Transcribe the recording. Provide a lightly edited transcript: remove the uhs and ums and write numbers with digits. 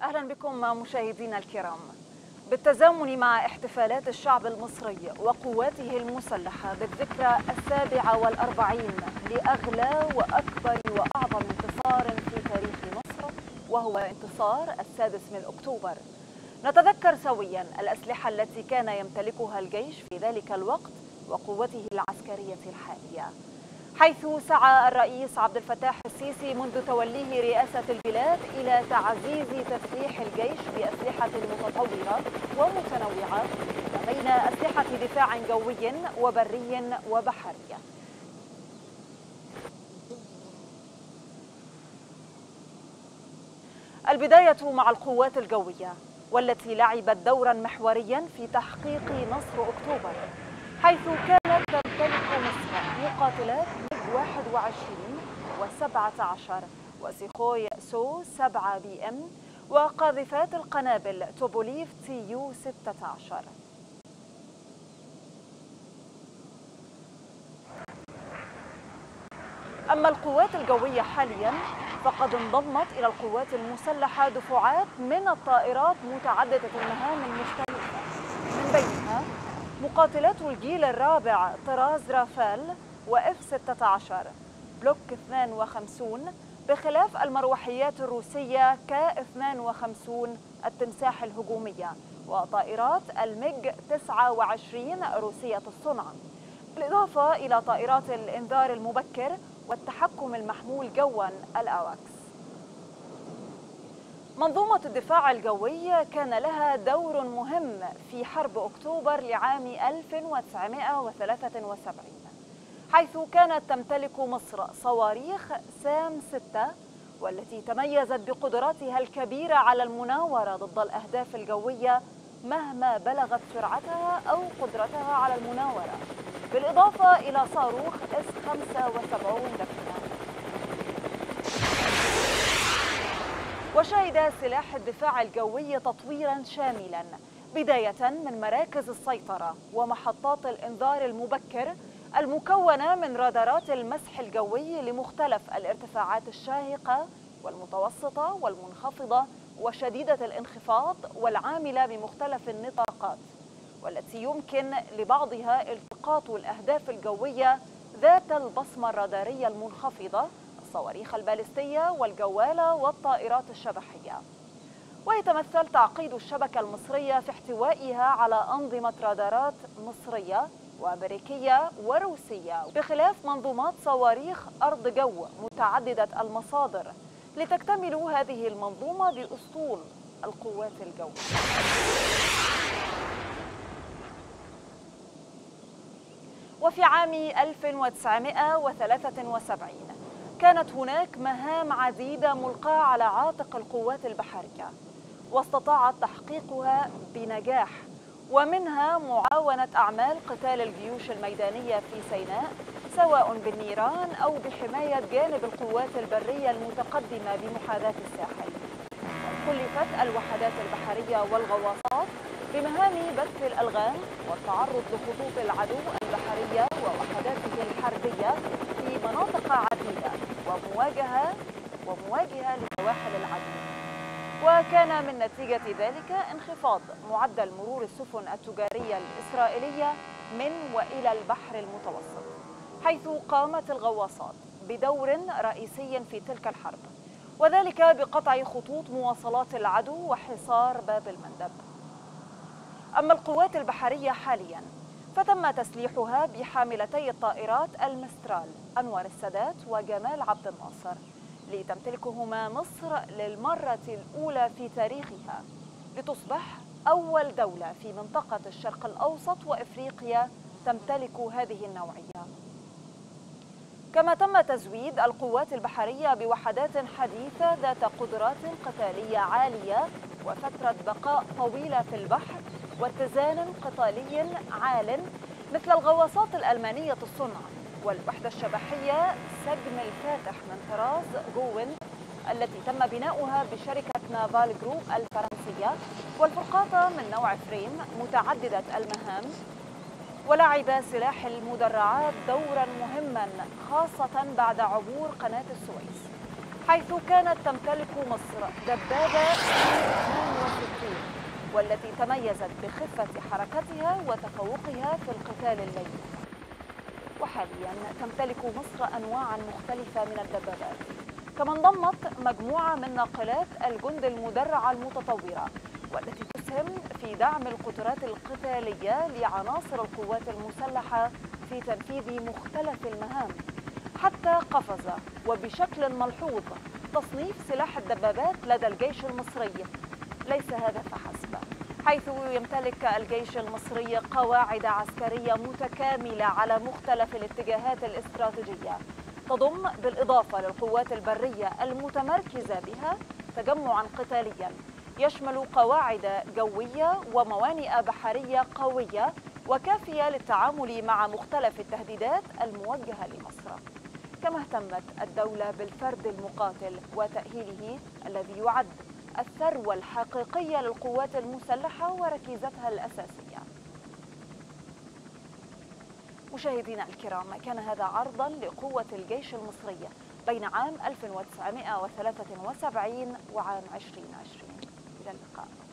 أهلا بكم مشاهدينا الكرام. بالتزامن مع احتفالات الشعب المصري وقواته المسلحة بالذكرى 47 لأغلى وأكبر وأعظم انتصار في تاريخ مصر، وهو انتصار 6 أكتوبر، نتذكر سويا الأسلحة التي كان يمتلكها الجيش في ذلك الوقت وقوته العسكرية الحالية، حيث سعى الرئيس عبد الفتاح السيسي منذ توليه رئاسة البلاد إلى تعزيز تسليح الجيش بأسلحة متطورة ومتنوعة، ما بين أسلحة دفاع جوي وبري وبحري. البداية مع القوات الجوية، والتي لعبت دورا محوريا في تحقيق نصر أكتوبر، حيث كانت تمتلك مصر مقاتلات ميج 21 و17 وسيخوي سو 7 BM وقاذفات القنابل توبوليف TU 16. أما القوات الجوية حاليا فقد انضمت إلى القوات المسلحة دفعات من الطائرات متعددة المهام المختلفة، من بينها مقاتلات الجيل الرابع طراز رافال وF-16 بلوك 52، بخلاف المروحيات الروسية K-52 التمساح الهجومية، وطائرات الميج 29 روسية الصنع، بالإضافة إلى طائرات الإنذار المبكر والتحكم المحمول جواً الأواكس. منظومة الدفاع الجوي كان لها دور مهم في حرب أكتوبر لعام 1973، حيث كانت تمتلك مصر صواريخ سام 6، والتي تميزت بقدراتها الكبيرة على المناورة ضد الأهداف الجوية مهما بلغت سرعتها أو قدرتها على المناورة، بالإضافة إلى صاروخ S-75 دفنة. وشهد سلاح الدفاع الجوي تطويرا شاملا، بداية من مراكز السيطرة ومحطات الإنذار المبكر المكونة من رادارات المسح الجوي لمختلف الارتفاعات الشاهقة والمتوسطة والمنخفضة وشديدة الانخفاض والعاملة بمختلف النطاقات، والتي يمكن لبعضها التقاط الأهداف الجوية ذات البصمة الرادارية المنخفضة، الصواريخ البالستية والجوالة والطائرات الشبحية. ويتمثل تعقيد الشبكة المصرية في احتوائها على أنظمة رادارات مصرية وأمريكية وروسية، بخلاف منظومات صواريخ أرض جو متعددة المصادر، لتكتمل هذه المنظومة بأسطول القوات الجوية. وفي عام 1973 كانت هناك مهام عديدة ملقاة على عاتق القوات البحرية، واستطاعت تحقيقها بنجاح، ومنها معاونة أعمال قتال الجيوش الميدانية في سيناء، سواء بالنيران أو بحماية جانب القوات البرية المتقدمة بمحاذاة الساحل. كلفت الوحدات البحرية والغواصات بمهام بث الألغام والتعرض لخطوط العدو البحرية ووحداته الحربية في مناطق عديدة ومواجهة لسواحل العدو. وكان من نتيجة ذلك انخفاض معدل مرور السفن التجارية الإسرائيلية من وإلى البحر المتوسط، حيث قامت الغواصات بدور رئيسي في تلك الحرب، وذلك بقطع خطوط مواصلات العدو وحصار باب المندب. أما القوات البحرية حالياً فتم تسليحها بحاملتي الطائرات المسترال أنور السادات وجمال عبد الناصر، لتمتلكهما مصر للمرة الأولى في تاريخها، لتصبح أول دولة في منطقة الشرق الأوسط وإفريقيا تمتلك هذه النوعية. كما تم تزويد القوات البحرية بوحدات حديثة ذات قدرات قتالية عالية وفترة بقاء طويلة في البحر واتزان قتالي عال، مثل الغواصات الألمانية الصنع والوحدة الشبحية سجم الفاتح من طراز جوين التي تم بناؤها بشركة نافال جروب الفرنسية، والفرقاطة من نوع فريم متعددة المهام. ولعب سلاح المدرعات دورا مهما خاصة بعد عبور قناة السويس، حيث كانت تمتلك مصر دبابة C-62 والتي تميزت بخفة حركتها وتفوقها في القتال الليلي. وحاليا تمتلك مصر أنواعا مختلفة من الدبابات، كما انضمت مجموعة من ناقلات الجند المدرعة المتطورة والتي تسهم في دعم القدرات القتالية لعناصر القوات المسلحة في تنفيذ مختلف المهام، حتى قفز وبشكل ملحوظ تصنيف سلاح الدبابات لدى الجيش المصري. ليس هذا فحسب، حيث يمتلك الجيش المصري قواعد عسكرية متكاملة على مختلف الاتجاهات الاستراتيجية، تضم بالإضافة للقوات البرية المتمركزة بها تجمعا قتاليا يشمل قواعد جوية وموانئ بحرية قوية وكافية للتعامل مع مختلف التهديدات الموجهة لمصر. كما اهتمت الدولة بالفرد المقاتل وتأهيله الذي يعد الثروة الحقيقية للقوات المسلحة وركيزتها الأساسية. مشاهدينا الكرام، كان هذا عرضا لقوة الجيش المصري بين عام 1973 وعام 2020. إلى اللقاء.